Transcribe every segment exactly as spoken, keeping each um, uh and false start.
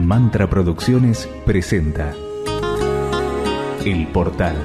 Mantra Producciones presenta El Portal.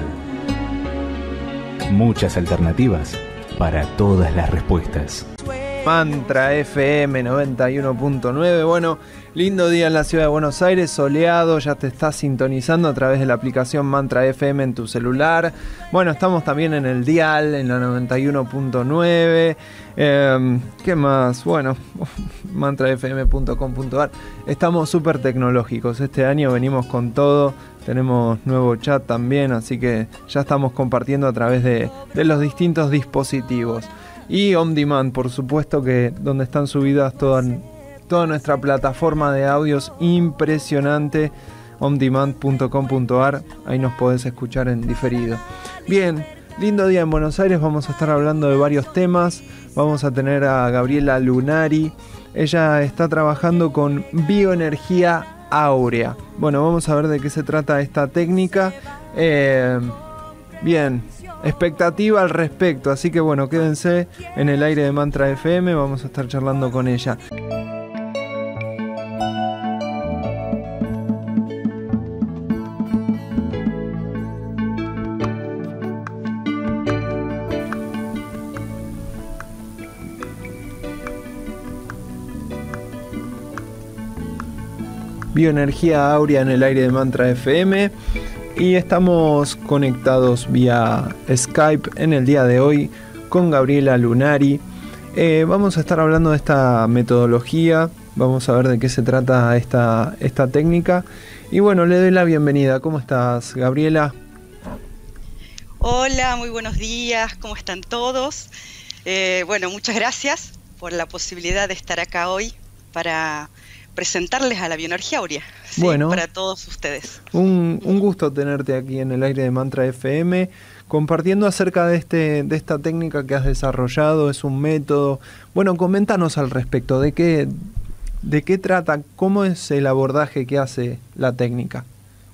Muchas alternativas para todas las respuestas. Mantra F M noventa y uno punto nueve. Bueno, lindo día en la ciudad de Buenos Aires, soleado, ya te estás sintonizando a través de la aplicación Mantra F M en tu celular. Bueno, estamos también en el dial, en la noventa y uno punto nueve. Eh, ¿Qué más? Bueno, mantra f m punto com punto a r. Estamos súper tecnológicos, este año venimos con todo. Tenemos nuevo chat también, así que ya estamos compartiendo a través de, de los distintos dispositivos. Y On Demand, por supuesto, que donde están subidas toda, toda nuestra plataforma de audios impresionante, on demand punto com punto a r. Ahí nos podés escuchar en diferido. Bien, lindo día en Buenos Aires. Vamos a estar hablando de varios temas. Vamos a tener a Gabriela Lunari. Ella está trabajando con bioenergía áurea. Bueno, vamos a ver de qué se trata esta técnica. Eh, bien, expectativa al respecto. Así que bueno, quédense en el aire de Mantra F M. Vamos a estar charlando con ella. Bioenergía áurea en el aire de Mantra F M y estamos conectados vía Skype en el día de hoy con Gabriela Lunari. Eh, vamos a estar hablando de esta metodología, vamos a ver de qué se trata esta, esta técnica y bueno, le doy la bienvenida. ¿Cómo estás, Gabriela? Hola, muy buenos días, ¿cómo están todos? Eh, bueno, muchas gracias por la posibilidad de estar acá hoy para presentarles a la bioenergía áurea, ¿sí? Bueno, para todos ustedes. Un, un gusto tenerte aquí en el aire de Mantra F M, compartiendo acerca de, este, de esta técnica que has desarrollado. Es un método. Bueno, coméntanos al respecto, ¿de qué, de qué trata? ¿Cómo es el abordaje que hace la técnica?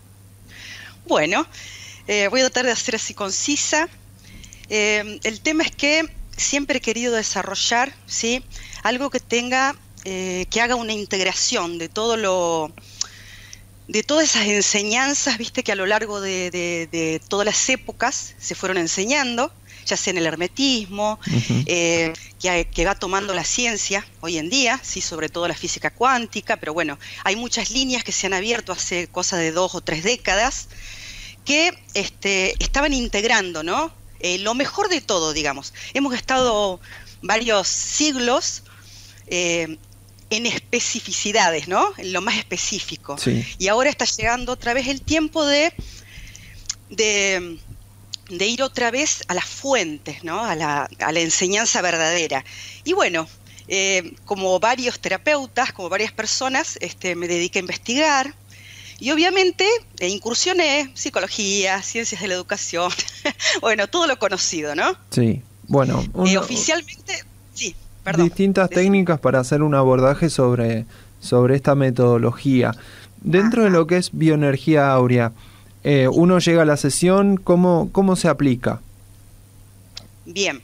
Bueno, eh, voy a tratar de hacer así concisa. Eh, el tema es que siempre he querido desarrollar, ¿sí?, algo que tenga Eh, que haga una integración de todo lo de todas esas enseñanzas, viste, que a lo largo de, de, de todas las épocas se fueron enseñando, ya sea en el hermetismo, uh-huh. eh, que, que va tomando la ciencia hoy en día, sí, sobre todo la física cuántica, pero bueno, hay muchas líneas que se han abierto hace cosa de dos o tres décadas que este, estaban integrando, ¿no? Eh, lo mejor de todo, digamos. Hemos estado varios siglos eh, en especificidades, ¿no? En lo más específico. Sí. Y ahora está llegando otra vez el tiempo de, de, de ir otra vez a las fuentes, ¿no? A la, a la enseñanza verdadera. Y bueno, eh, como varios terapeutas, como varias personas, este, me dediqué a investigar y obviamente eh, incursioné psicología, ciencias de la educación, bueno, todo lo conocido, ¿no? Sí, bueno. Uno... Eh, oficialmente, sí. Perdón, distintas técnicas para hacer un abordaje sobre, sobre esta metodología. Dentro Ajá. de lo que es bioenergía áurea, eh, uno llega a la sesión, ¿cómo, cómo se aplica? Bien.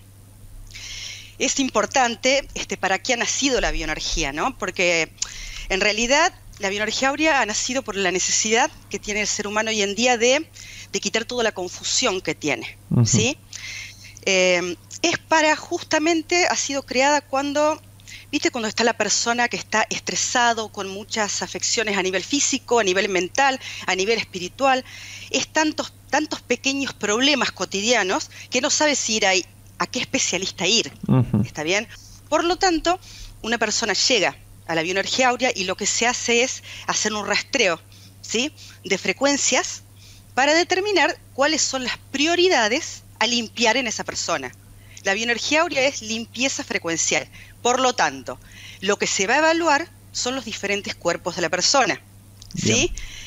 Es importante este, para qué ha nacido la bioenergía, ¿no? Porque en realidad la bioenergía áurea ha nacido por la necesidad que tiene el ser humano hoy en día de, de quitar toda la confusión que tiene, uh-huh. ¿sí? Eh, es para, justamente, ha sido creada cuando, viste, cuando está la persona que está estresado, con muchas afecciones a nivel físico, a nivel mental, a nivel espiritual, es tantos, tantos pequeños problemas cotidianos que no sabe si ir a, a qué especialista ir, uh-huh. ¿está bien? Por lo tanto, una persona llega a la bioenergía áurea y lo que se hace es hacer un rastreo, ¿sí?, de frecuencias para determinar cuáles son las prioridades a limpiar en esa persona. La bioenergía áurea es limpieza frecuencial. Por lo tanto, lo que se va a evaluar son los diferentes cuerpos de la persona, ¿sí?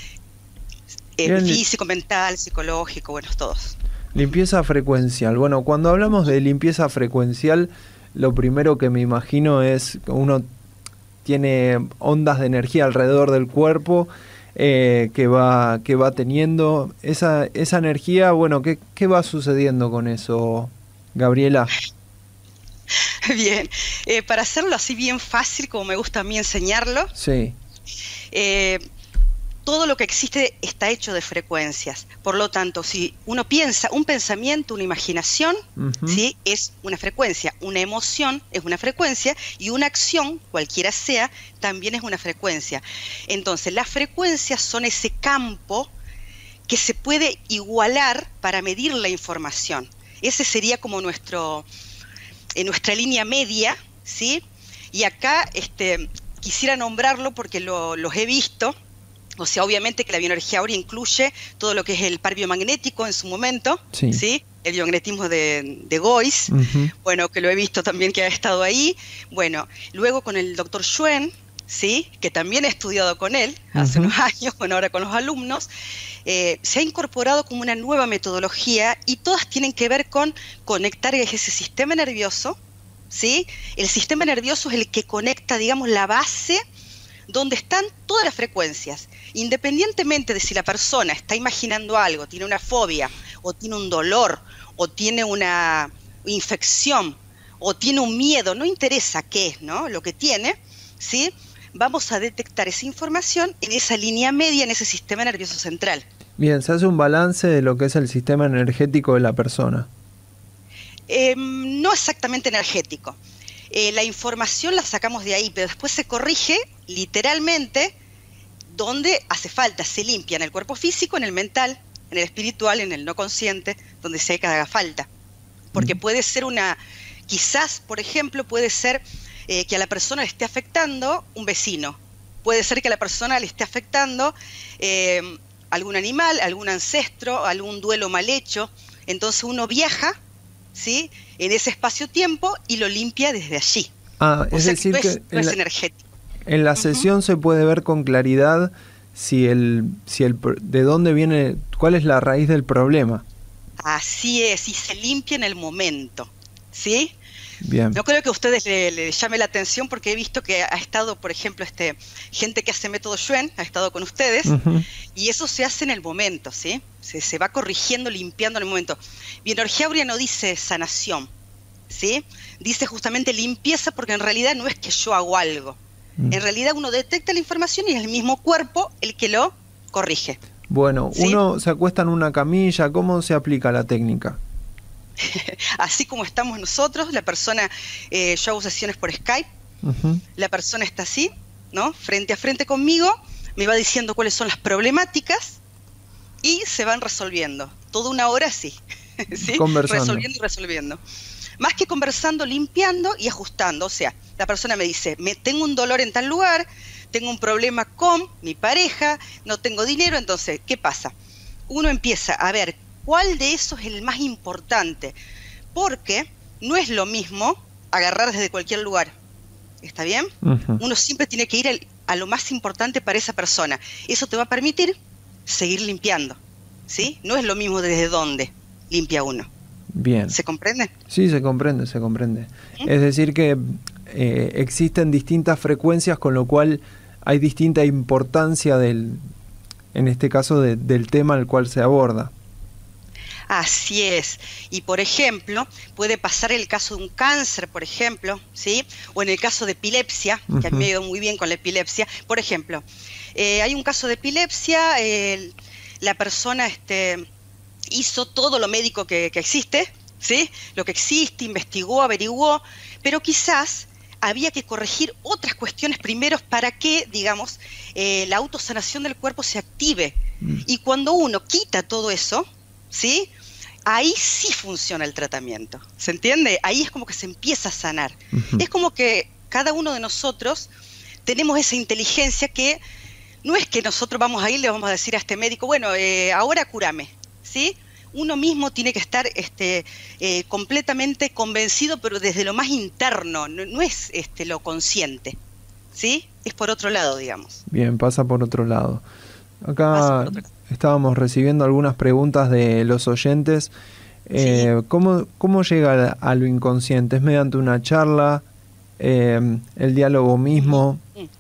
Eh, físico, mental, psicológico, bueno, todos. Limpieza frecuencial. Bueno, cuando hablamos de limpieza frecuencial, lo primero que me imagino es que uno tiene ondas de energía alrededor del cuerpo eh, que va que va teniendo. Esa, esa energía, bueno, ¿qué, qué va sucediendo con eso, Gabriela? Bien, eh, para hacerlo así bien fácil, como me gusta a mí enseñarlo, sí. eh, todo lo que existe está hecho de frecuencias. Por lo tanto, si uno piensa, un pensamiento, una imaginación, uh-huh. ¿sí? Es una frecuencia, una emoción es una frecuencia y una acción, cualquiera sea, también es una frecuencia. Entonces, las frecuencias son ese campo que se puede igualar para medir la información. Ese sería como nuestro, eh, nuestra línea media, ¿sí? Y acá este, quisiera nombrarlo porque lo, los he visto. O sea, obviamente que la bioenergía áurea incluye todo lo que es el par biomagnético en su momento, ¿sí? ¿sí? El biomagnetismo de, de Goiz, uh-huh. bueno, que lo he visto también que ha estado ahí. Bueno, luego con el doctor Schwen, ¿sí? Que también he estudiado con él hace uh-huh. unos años, bueno, ahora con los alumnos, eh, se ha incorporado como una nueva metodología y todas tienen que ver con conectar ese sistema nervioso, ¿sí? El sistema nervioso es el que conecta, digamos, la base donde están todas las frecuencias, independientemente de si la persona está imaginando algo, tiene una fobia, o tiene un dolor, o tiene una infección, o tiene un miedo, no interesa qué es, ¿no? Lo que tiene, ¿sí? Vamos a detectar esa información en esa línea media, en ese sistema nervioso central. Bien, se hace un balance de lo que es el sistema energético de la persona. Eh, no exactamente energético. Eh, la información la sacamos de ahí, pero después se corrige literalmente donde hace falta, se limpia en el cuerpo físico, en el mental, en el espiritual, en el no consciente, donde sea que haga falta. Porque puede ser una, quizás, por ejemplo, puede ser eh, que a la persona le esté afectando un vecino, puede ser que a la persona le esté afectando eh, algún animal, algún ancestro, algún duelo mal hecho, entonces uno viaja, ¿sí? En ese espacio-tiempo y lo limpia desde allí. Ah, o es sea decir que no, que es, no es energético. En la sesión uh-huh. se puede ver con claridad si el, si el, de dónde viene, cuál es la raíz del problema. Así es, y se limpia en el momento, ¿sí? Bien. No creo que a ustedes le, le llame la atención porque he visto que ha estado, por ejemplo, este gente que hace método Schwen, ha estado con ustedes, uh-huh. y eso se hace en el momento, ¿sí? Se, se va corrigiendo, limpiando en el momento. Bioenergía áurea no dice sanación, ¿sí? Dice justamente limpieza porque en realidad no es que yo hago algo. Uh-huh. En realidad uno detecta la información y es el mismo cuerpo el que lo corrige. Bueno, ¿sí? Uno se acuesta en una camilla, ¿cómo se aplica la técnica? Así como estamos nosotros, la persona, eh, yo hago sesiones por Skype, uh-huh. la persona está así, ¿no? Frente a frente conmigo, me va diciendo cuáles son las problemáticas y se van resolviendo. Toda una hora así, ¿sí? Conversando. Resolviendo y resolviendo. Más que conversando, limpiando y ajustando. O sea, la persona me dice, me, tengo un dolor en tal lugar, tengo un problema con mi pareja, no tengo dinero, entonces, ¿qué pasa? Uno empieza a ver cuál de esos es el más importante, porque no es lo mismo agarrar desde cualquier lugar, ¿está bien? Uh-huh. Uno siempre tiene que ir al, a lo más importante para esa persona. Eso te va a permitir seguir limpiando, ¿sí? No es lo mismo desde dónde limpia uno. Bien. ¿Se comprende? Sí, se comprende, se comprende. ¿Mm? Es decir que eh, existen distintas frecuencias, con lo cual hay distinta importancia del, en este caso, de, del tema al cual se aborda. Así es. Y por ejemplo, puede pasar el caso de un cáncer, por ejemplo, ¿sí? O en el caso de epilepsia, uh-huh. que a mí me ha ido muy bien con la epilepsia. Por ejemplo, eh, hay un caso de epilepsia, eh, la persona este, hizo todo lo médico que, que existe, ¿sí? Lo que existe, investigó, averiguó, pero quizás había que corregir otras cuestiones primero para que, digamos, eh, la autosanación del cuerpo se active. Uh-huh. Y cuando uno quita todo eso, ¿sí? Ahí sí funciona el tratamiento, ¿se entiende? Ahí es como que se empieza a sanar. Uh-huh. Es como que cada uno de nosotros tenemos esa inteligencia que no es que nosotros vamos a ir y le vamos a decir a este médico, bueno, eh, ahora cúrame, ¿sí? Uno mismo tiene que estar este, eh, completamente convencido, pero desde lo más interno, no, no es este, lo consciente, ¿sí? Es por otro lado, digamos. Bien, pasa por otro lado. Acá estábamos recibiendo algunas preguntas de los oyentes. Eh, sí. ¿cómo, ¿Cómo llega a lo inconsciente? ¿Es mediante una charla? Eh, ¿El diálogo mismo?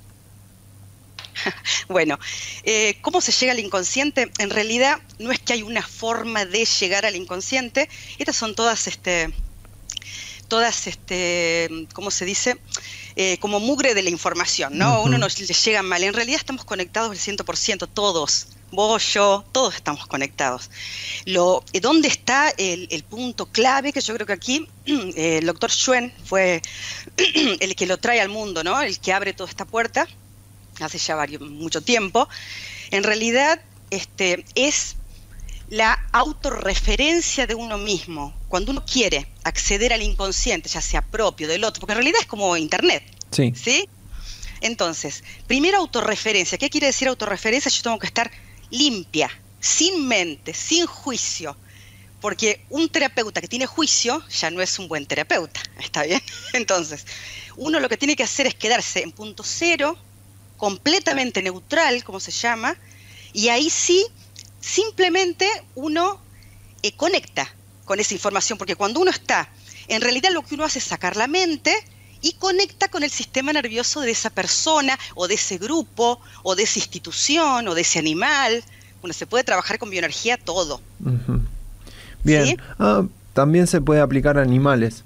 Bueno, eh, ¿cómo se llega al inconsciente? En realidad no es que hay una forma de llegar al inconsciente. Estas son todas, este, todas, este, ¿cómo se dice? eh, como mugre de la información, ¿no? Uh-huh. Uno nos le llega mal. En realidad estamos conectados al cien por ciento, todos. Vos, yo, todos estamos conectados. Lo, ¿Dónde está el, el punto clave? Que yo creo que aquí eh, el doctor Schwen fue el que lo trae al mundo, ¿no? El que abre toda esta puerta, hace ya varios, mucho tiempo. En realidad este, es la autorreferencia de uno mismo. Cuando uno quiere acceder al inconsciente, ya sea propio, del otro, porque en realidad es como internet, sí. ¿sí? Entonces, primero autorreferencia. ¿Qué quiere decir autorreferencia? Yo tengo que estar limpia, sin mente, sin juicio, porque un terapeuta que tiene juicio ya no es un buen terapeuta, ¿está bien? Entonces, uno lo que tiene que hacer es quedarse en punto cero, completamente neutral, como se llama, y ahí sí, simplemente uno eh, conecta con esa información, porque cuando uno está, en realidad lo que uno hace es sacar la mente y conecta con el sistema nervioso de esa persona, o de ese grupo, o de esa institución, o de ese animal. Bueno, se puede trabajar con bioenergía todo. Uh-huh. Bien. ¿Sí? Ah, también se puede aplicar a animales.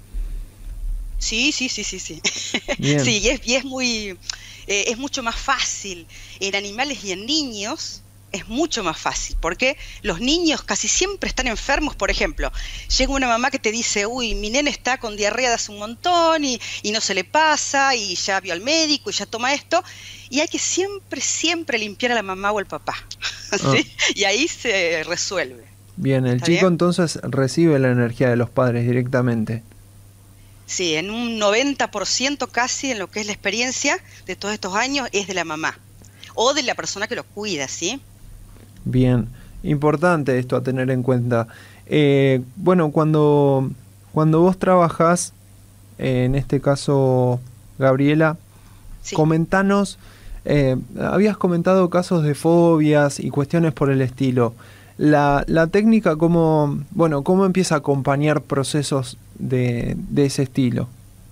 Sí, sí, sí, sí, sí. Bien. Sí, y es, y es muy, eh, es mucho más fácil en animales y en niños. Es mucho más fácil, porque los niños casi siempre están enfermos. Por ejemplo, llega una mamá que te dice, uy, mi nene está con diarrea de hace un montón y, y no se le pasa, y ya vio al médico y ya toma esto, y hay que siempre, siempre limpiar a la mamá o al papá, ¿sí? Oh. Y ahí se resuelve. Bien, el chico bien? Entonces recibe la energía de los padres directamente. Sí, en un noventa por ciento casi en lo que es la experiencia de todos estos años es de la mamá, o de la persona que lo cuida, ¿sí? Bien, importante esto a tener en cuenta. Eh, bueno, cuando, cuando vos trabajás, eh, en este caso, Gabriela, sí. comentanos, eh, habías comentado casos de fobias y cuestiones por el estilo. La, la técnica, ¿cómo, bueno, cómo empieza a acompañar procesos de, de ese estilo?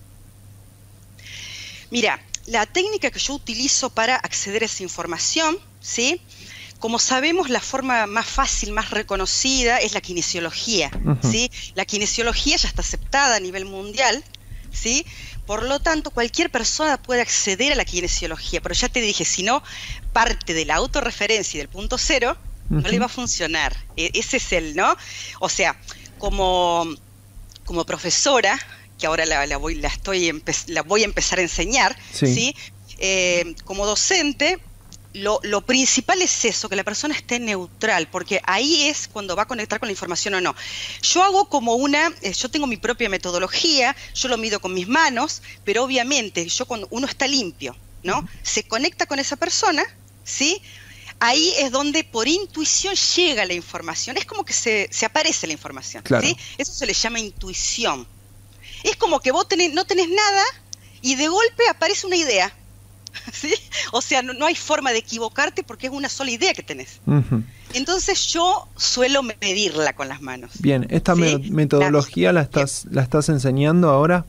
Mira, la técnica que yo utilizo para acceder a esa información, ¿sí? Como sabemos, la forma más fácil, más reconocida es la kinesiología, uh-huh. ¿sí? La kinesiología ya está aceptada a nivel mundial, ¿sí? Por lo tanto, cualquier persona puede acceder a la kinesiología, pero ya te dije, si no parte de la autorreferencia y del punto cero, uh-huh. no le va a funcionar. E- ese es el, ¿no? O sea, como, como profesora, que ahora la, la, voy, la, estoy empe- la voy a empezar a enseñar, ¿sí? ¿sí? Eh, como docente, Lo, lo principal es eso, que la persona esté neutral, porque ahí es cuando va a conectar con la información o no. Yo hago como una, eh, yo tengo mi propia metodología, yo lo mido con mis manos, pero obviamente yo cuando uno está limpio, ¿no? Se conecta con esa persona, ¿sí? Ahí es donde por intuición llega la información, es como que se, se aparece la información, claro. ¿sí? Eso se le llama intuición. Es como que vos tenés, no tenés nada y de golpe aparece una idea. ¿Sí? O sea, no, no hay forma de equivocarte porque es una sola idea que tenés. Uh-huh. Entonces yo suelo medirla con las manos. Bien, ¿esta ¿sí? me- metodología la, la, estás, la estás enseñando ahora?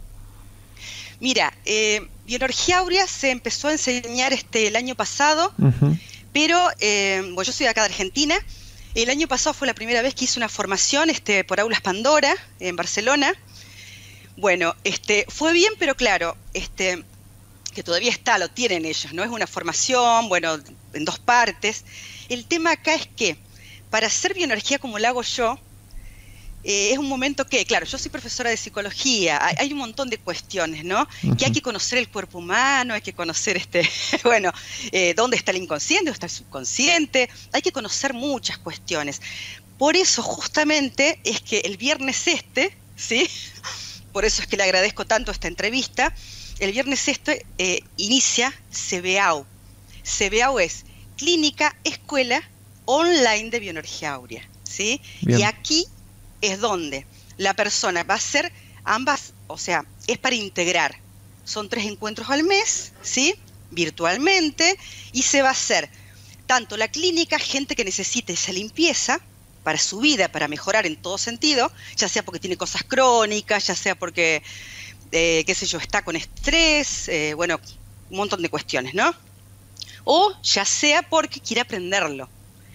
Mira, eh, bioenergía áurea se empezó a enseñar este el año pasado, uh-huh. pero eh, bueno, yo soy de acá de Argentina. El año pasado fue la primera vez que hice una formación este, por Aulas Pandora en Barcelona. Bueno, este, fue bien, pero claro, este... que todavía está, lo tienen ellos, ¿no? Es una formación, bueno, en dos partes. El tema acá es que para hacer bioenergía como la hago yo, eh, es un momento que, claro, yo soy profesora de psicología, hay, hay un montón de cuestiones, ¿no? Uh-huh. Que hay que conocer el cuerpo humano, hay que conocer, este, bueno, eh, dónde está el inconsciente, dónde está el subconsciente, hay que conocer muchas cuestiones. Por eso, justamente, es que el viernes este, ¿sí? Por eso es que le agradezco tanto esta entrevista. El viernes este eh, inicia C B A U. C B A U es Clínica Escuela Online de Bioenergía Áurea, ¿sí? Bien. Y aquí es donde la persona va a hacer ambas, o sea, es para integrar. Son tres encuentros al mes, ¿sí? Virtualmente, y se va a hacer tanto la clínica, gente que necesite esa limpieza para su vida, para mejorar en todo sentido, ya sea porque tiene cosas crónicas, ya sea porque... Eh, qué sé yo, está con estrés, eh, bueno, un montón de cuestiones, ¿no? O ya sea porque quiere aprenderlo.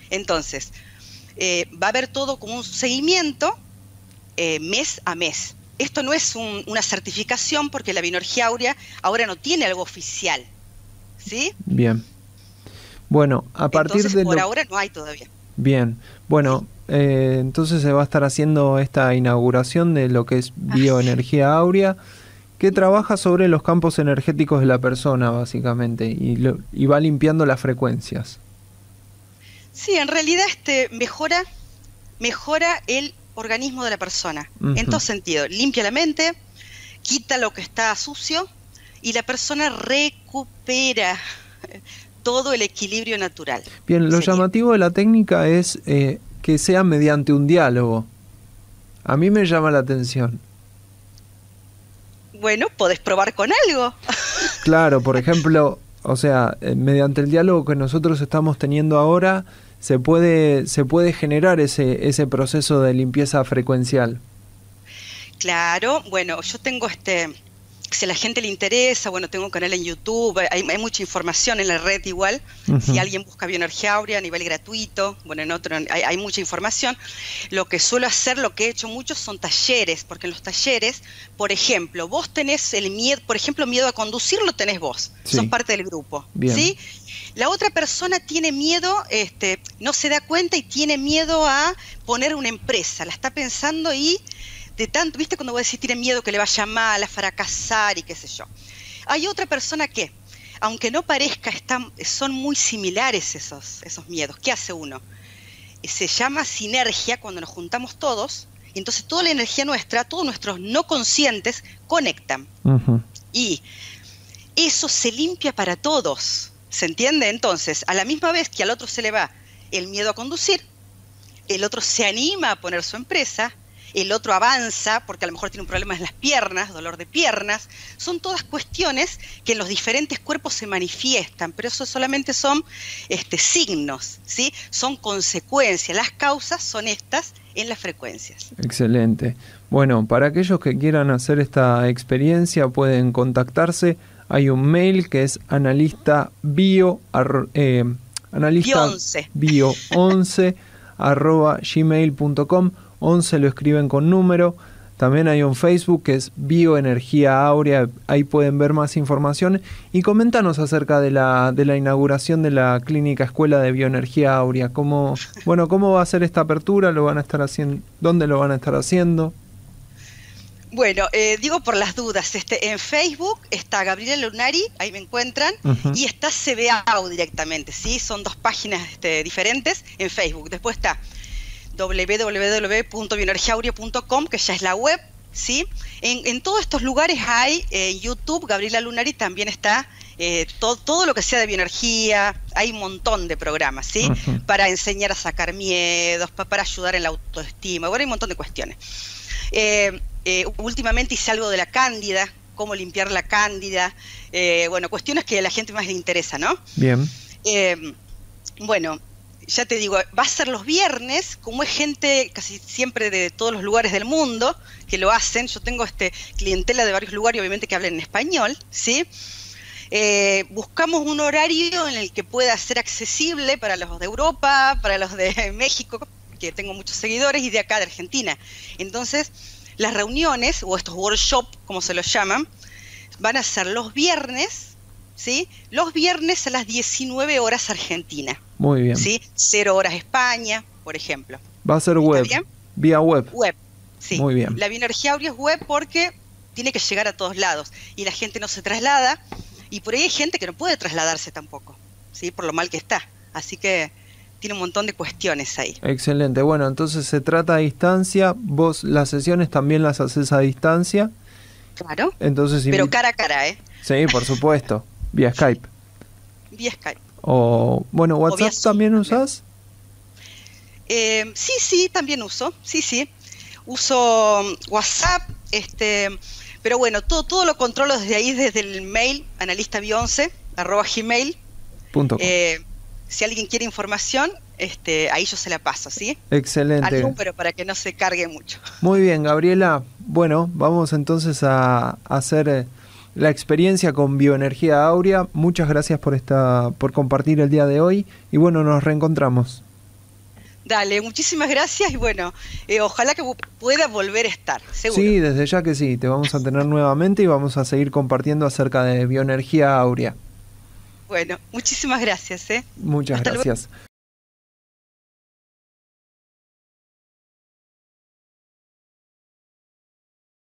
Entonces, eh, va a haber todo como un seguimiento eh, mes a mes, esto no es un, una certificación porque la bioenergía áurea ahora no tiene algo oficial, ¿sí? Bien. Bueno, a partir entonces, de por lo... ahora no hay todavía. Bien, bueno, eh, entonces se va a estar haciendo esta inauguración de lo que es bioenergía áurea, que trabaja sobre los campos energéticos de la persona, básicamente, y, lo, y va limpiando las frecuencias. Sí, en realidad este mejora, mejora el organismo de la persona, uh-huh. en todo sentido. Limpia la mente, quita lo que está sucio y la persona recupera todo el equilibrio natural. Bien, lo sería. Llamativo de la técnica es eh, que sea mediante un diálogo. A mí me llama la atención. Bueno, podés probar con algo. Claro, por ejemplo, o sea, eh, mediante el diálogo que nosotros estamos teniendo ahora, se puede, se puede generar ese, ese proceso de limpieza frecuencial. Claro, bueno, yo tengo este... Si a la gente le interesa, bueno, tengo un canal en YouTube, hay, hay mucha información en la red igual, uh-huh. si alguien busca bioenergía áurea a nivel gratuito, bueno, en otro hay, hay mucha información. Lo que suelo hacer, lo que he hecho mucho son talleres, porque en los talleres, por ejemplo, vos tenés el miedo, por ejemplo, miedo a conducir lo tenés vos, sí. sos parte del grupo, Bien. ¿sí? La otra persona tiene miedo, este, no se da cuenta y tiene miedo a poner una empresa, la está pensando y... de tanto, ¿viste cuando vos decís tiene miedo que le vaya mal, a fracasar y qué sé yo? Hay otra persona que, aunque no parezca, están, son muy similares esos, esos miedos. ¿Qué hace uno? Se llama sinergia cuando nos juntamos todos, y entonces toda la energía nuestra, todos nuestros no conscientes conectan. Uh-huh. Y eso se limpia para todos, ¿se entiende? Entonces, a la misma vez que al otro se le va el miedo a conducir, el otro se anima a poner su empresa, el otro avanza porque a lo mejor tiene un problema en las piernas, dolor de piernas. Son todas cuestiones que en los diferentes cuerpos se manifiestan, pero eso solamente son este, signos, ¿sí? Son consecuencias. Las causas son estas en las frecuencias. Excelente. Bueno, para aquellos que quieran hacer esta experiencia pueden contactarse. Hay un mail que es analista bio, eh, analista bio once arroba gmail punto com. once lo escriben con número. También hay un Facebook que es Bioenergía Áurea, ahí pueden ver más información. Y coméntanos acerca de la, de la inauguración de la Clínica Escuela de Bioenergía Áurea. ¿Cómo, bueno, ¿cómo va a ser esta apertura? ¿Lo van a estar haciendo? ¿Dónde lo van a estar haciendo? Bueno, eh, digo por las dudas, este, en Facebook está Gabriela Lunari, ahí me encuentran, uh-huh. y está C B A U directamente, ¿sí? Son dos páginas este, diferentes en Facebook. Después está doble u doble u doble u punto bioenergia áurea punto com, que ya es la web, ¿sí? En, en todos estos lugares hay, en eh, YouTube, Gabriela Lunari también está, eh, todo, todo lo que sea de bioenergía, hay un montón de programas, ¿sí? Uh-huh. Para enseñar a sacar miedos, pa, para ayudar en la autoestima, bueno, hay un montón de cuestiones. Eh, eh, últimamente hice algo de la cándida, cómo limpiar la cándida, eh, bueno, cuestiones que a la gente más le interesa, ¿no? Bien. Eh, bueno, ya te digo, va a ser los viernes, como es gente casi siempre de todos los lugares del mundo que lo hacen. Yo tengo este clientela de varios lugares, obviamente que hablan en español, ¿sí? Eh, buscamos un horario en el que pueda ser accesible para los de Europa, para los de México, que tengo muchos seguidores, y de acá de Argentina. Entonces, las reuniones, o estos workshops, como se los llaman, van a ser los viernes, ¿sí? Los viernes a las diecinueve horas Argentina. Muy bien. ¿Sí? Cero horas España, por ejemplo. Va a ser web, bien? Vía web. Web, sí. Muy bien. La bioenergía áurea es web porque tiene que llegar a todos lados y la gente no se traslada, y por ahí hay gente que no puede trasladarse tampoco, ¿sí? Por lo mal que está. Así que tiene un montón de cuestiones ahí. Excelente. Bueno, entonces se trata a distancia. Vos las sesiones también las haces a distancia. Claro. Entonces, pero cara a cara, ¿eh? Sí, por supuesto. Vía Skype. Vía Skype. O, bueno, ¿WhatsApp o también Zoom, usás? Eh, sí, sí, también uso. Sí, sí. Uso WhatsApp, este, pero bueno, todo, todo lo controlo desde ahí, desde el mail, analista bio once arroba gmail punto com. Eh, si alguien quiere información, este, ahí yo se la paso, ¿sí? Excelente. Al número para que no se cargue mucho. Muy bien, Gabriela. Bueno, vamos entonces a, a hacer eh, la experiencia con Bioenergía Áurea. Muchas gracias por esta, por compartir el día de hoy. Y bueno, nos reencontramos. Dale, muchísimas gracias y bueno, eh, ojalá que pueda volver a estar, seguro. Sí, desde ya que sí, te vamos a tener nuevamente y vamos a seguir compartiendo acerca de bioenergía áurea. Bueno, muchísimas gracias. ¿eh? Muchas Hasta gracias. luego.